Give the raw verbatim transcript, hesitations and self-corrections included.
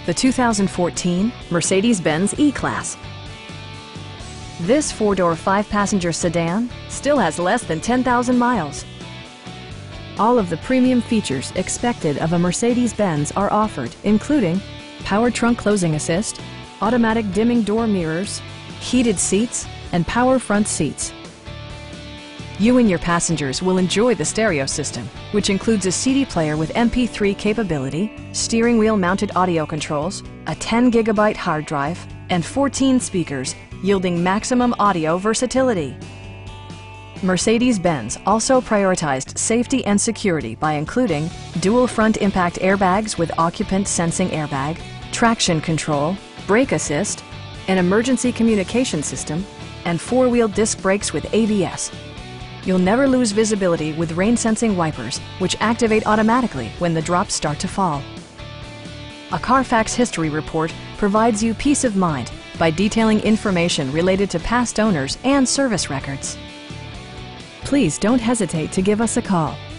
the two thousand fourteen Mercedes-Benz E-Class. This four-door, five-passenger sedan still has less than ten thousand miles. All of the premium features expected of a Mercedes-Benz are offered, including power trunk closing assist, automatic dimming door mirrors, heated seats, and power front seats. You and your passengers will enjoy the stereo system, which includes a C D player with M P three capability, steering wheel mounted audio controls, a ten gigabyte hard drive, and fourteen speakers, yielding maximum audio versatility. Mercedes-Benz also prioritized safety and security by including dual front impact airbags with occupant sensing airbag, traction control, brake assist, an emergency communication system, and four-wheel disc brakes with A B S. You'll never lose visibility with rain-sensing wipers, which activate automatically when the drops start to fall. A Carfax history report provides you peace of mind by detailing information related to past owners and service records. Please don't hesitate to give us a call.